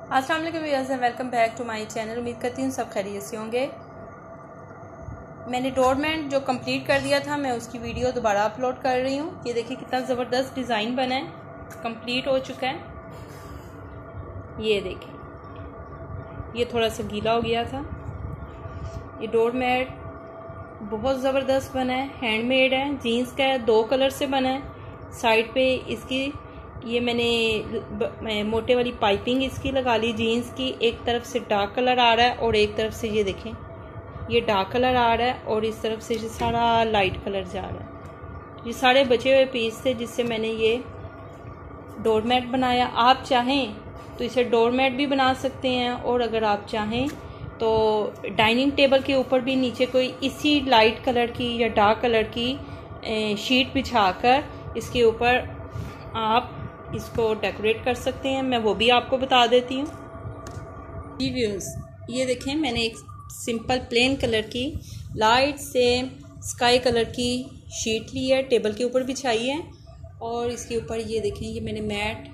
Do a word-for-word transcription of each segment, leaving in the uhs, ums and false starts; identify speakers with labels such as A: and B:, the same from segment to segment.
A: अस्सलाम वालेकुम viewers, welcome back to my channel. उम्मीद करती हूँ सब खैरियत से होंगे। मैंने डोरमेट जो कंप्लीट कर दिया था, मैं उसकी वीडियो दोबारा अपलोड कर रही हूँ। ये देखिए कितना ज़बरदस्त डिज़ाइन बना है, कंप्लीट हो चुका है। ये देखिए, ये थोड़ा सा गीला हो गया था। ये डोरमेट बहुत ज़बरदस्त बना है, हैंडमेड है, जीन्स का है, दो कलर से बना है। साइड पे इसकी ये मैंने मोटे वाली पाइपिंग इसकी लगा ली जीन्स की। एक तरफ से डार्क कलर आ रहा है और एक तरफ से ये देखें ये डार्क कलर आ रहा है और इस तरफ से ये सारा लाइट कलर जा रहा है। ये सारे बचे हुए पीस थे जिससे मैंने ये डोरमेट बनाया। आप चाहें तो इसे डोरमेट भी बना सकते हैं, और अगर आप चाहें तो डाइनिंग टेबल के ऊपर भी नीचे कोई इसी लाइट कलर की या डार्क कलर की शीट बिछाकर इसके ऊपर आप इसको डेकोरेट कर सकते हैं। मैं वो भी आपको बता देती हूँ। जी व्यूअर्स, ये देखें, मैंने एक सिंपल प्लेन कलर की लाइट से स्काई कलर की शीट ली है, टेबल के ऊपर बिछाई है, और इसके ऊपर ये देखें ये मैंने मैट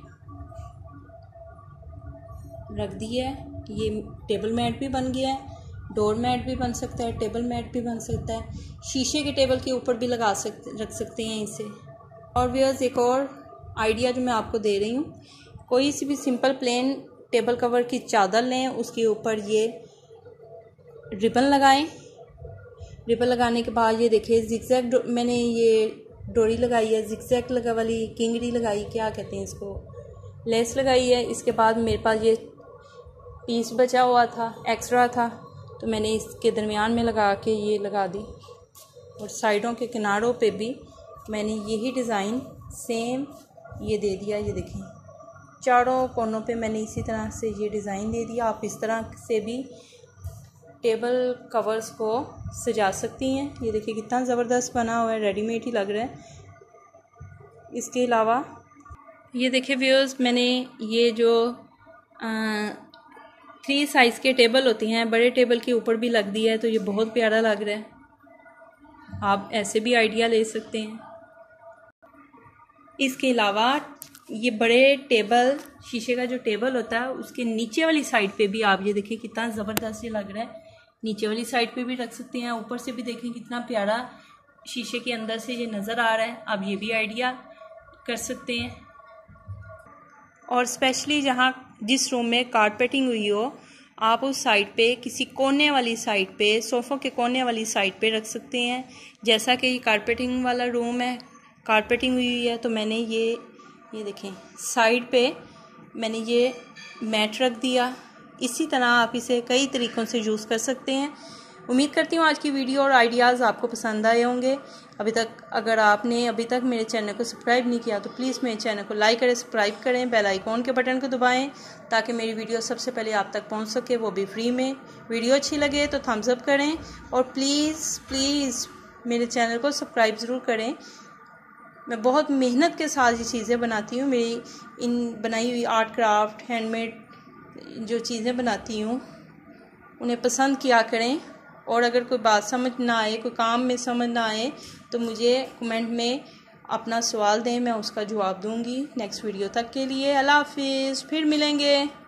A: रख दी है। ये टेबल मैट भी बन गया है, डोर मैट भी बन सकता है, टेबल मैट भी बन सकता है। शीशे के टेबल के ऊपर भी लगा सकते रख सकते हैं इसे। और व्यूअर्स, एक और आइडिया जो मैं आपको दे रही हूँ, कोई सी भी सिंपल प्लेन टेबल कवर की चादर लें, उसके ऊपर ये रिबन लगाएं। रिबन लगाने के बाद ये देखिए जिगजैग मैंने ये डोरी लगाई है, जिगजैग लगा वाली किंगड़ी लगाई, क्या कहते हैं इसको, लेस लगाई है। इसके बाद मेरे पास ये पीस बचा हुआ था, एक्स्ट्रा था, तो मैंने इसके दरमियान में लगा के ये लगा दी। और साइडों के किनारों पे भी मैंने यही डिज़ाइन सेम ये दे दिया। ये देखें चारों कोनों पे मैंने इसी तरह से ये डिज़ाइन दे दिया। आप इस तरह से भी टेबल कवर्स को सजा सकती हैं। ये देखिए कितना ज़बरदस्त बना हुआ है, रेडीमेड ही लग रहा है। इसके अलावा ये देखिए व्यूअर्स, मैंने ये जो आ, थ्री साइज़ के टेबल होती हैं, बड़े टेबल के ऊपर भी लग दिया है, तो ये बहुत प्यारा लग रहा है। आप ऐसे भी आइडिया ले सकते हैं। इसके अलावा ये बड़े टेबल, शीशे का जो टेबल होता है, उसके नीचे वाली साइड पे भी आप ये देखिए कितना ज़बरदस्त ये लग रहा है। नीचे वाली साइड पे भी रख सकते हैं, ऊपर से भी देखें कितना प्यारा शीशे के अंदर से ये नज़र आ रहा है। आप ये भी आइडिया कर सकते हैं। और स्पेशली जहाँ जिस रूम में कारपेटिंग हुई हो, आप उस साइड पे किसी कोने वाली साइड पे, सोफ़ों के कोने वाली साइड पे रख सकते हैं। जैसा कि ये कारपेटिंग वाला रूम है, कारपेटिंग हुई है, तो मैंने ये ये देखें साइड पे मैंने ये मैट रख दिया। इसी तरह आप इसे कई तरीक़ों से यूज़ कर सकते हैं। उम्मीद करती हूँ आज की वीडियो और आइडियाज़ आपको पसंद आए होंगे। अभी तक अगर आपने अभी तक मेरे चैनल को सब्सक्राइब नहीं किया तो प्लीज़ मेरे चैनल को लाइक करें, सब्सक्राइब करें, बेल आइकॉन के बटन को दबाएं ताकि मेरी वीडियो सबसे पहले आप तक पहुंच सके, वो भी फ्री में। वीडियो अच्छी लगे तो थम्स अप करें, और प्लीज़ प्लीज़ मेरे चैनल को सब्सक्राइब ज़रूर करें। मैं बहुत मेहनत के साथ ये चीज़ें बनाती हूँ। मेरी इन बनाई हुई आर्ट क्राफ्ट हैंडमेड जो चीज़ें बनाती हूँ उन्हें पसंद किया करें। और अगर कोई बात समझ ना आए, कोई काम में समझ ना आए, तो मुझे कमेंट में अपना सवाल दें, मैं उसका जवाब दूँगी। नेक्स्ट वीडियो तक के लिए अल्लाह हाफिज़, फिर मिलेंगे।